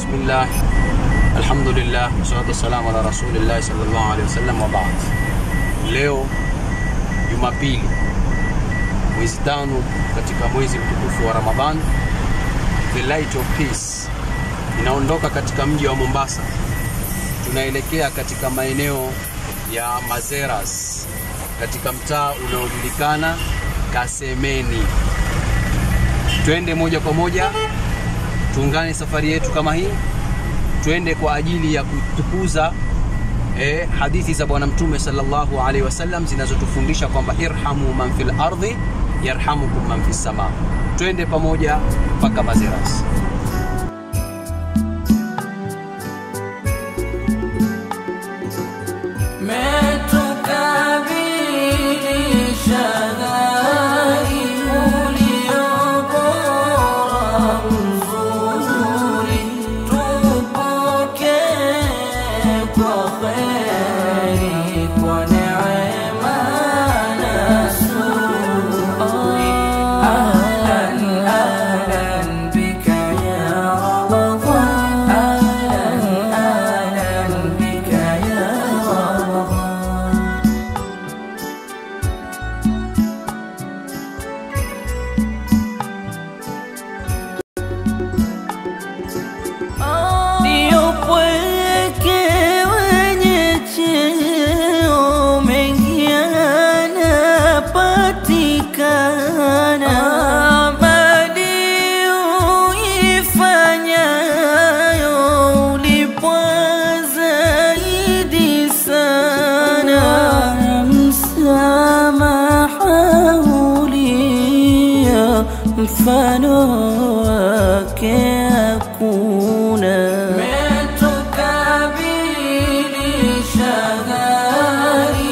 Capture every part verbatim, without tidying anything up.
Bismillah, alhamdulillah, wassalatu wassalamu ala rasulillah sallallahu alaihi wasallam wa ba'd. Leo Jumapili, mwezi tano katika mwezi mtukufu wa Ramadhan, The Light of Peace inaondoka katika mji wa Mombasa. Tunaelekea katika maeneo ya Mazeras, katika mtaa unaojulikana Kasemeni. Twende moja kwa moja, tuungane safari yetu kama hii, twende kwa ajili ya kutukuza eh, hadithi za Bwana Mtume sallallahu alaihi wasallam zinazotufundisha kwamba irhamu man fil ardi yarhamukum man fis sama. Twende pamoja mpaka Mazeras. mfano wake hakuna. Metukabilisha gari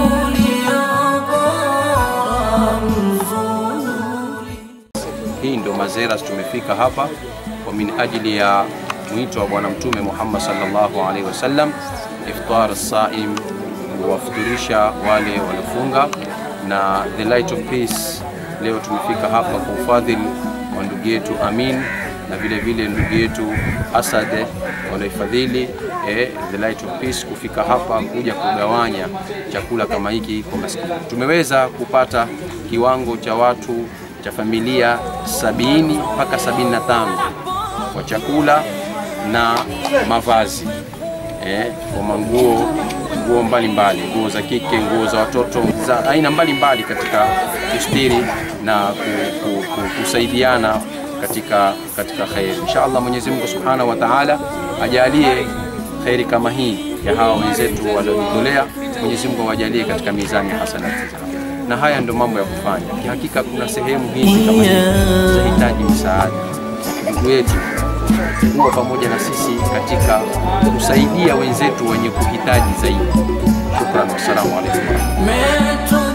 uliobora mzuri. Hii ndio Mazeras, tumefika hapa kwa min ajili ya mwito wa Bwana Mtume Muhammad sallallahu alaihi wasallam, iftar as-saim, kuwafuturisha wale waliofunga, na The Light of Peace. Leo tumefika hapa kwa ufadhili wa ndugu yetu Amin na vile vile ndugu yetu Asad wanaifadhili eh, The Light of Peace kufika hapa kuja kugawanya chakula kama hiki kwa maskini. Tumeweza kupata kiwango cha watu cha familia sabini mpaka sabini na tano kwa chakula na mavazi eh, kwa manguo nguo mbalimbali, nguo za kike, nguo za watoto, za aina mbalimbali katika kustiri na kusaidiana katika katika khair. Inshallah Mwenyezi Mungu Subhanahu wa Ta'ala ajalie khairi kama hii ya hawa wenzetu waliojitolea. Mwenyezi Mungu awajalie katika mizani ya hasanati. Na haya ndio mambo ya kufanya. Hakika kuna sehemu hizi kama hii zinahitaji msaada. Ndugu yetu kuwa pamoja na sisi katika kusaidia wenzetu wenye kuhitaji zaidi. Shukran, wassalamu alaykum.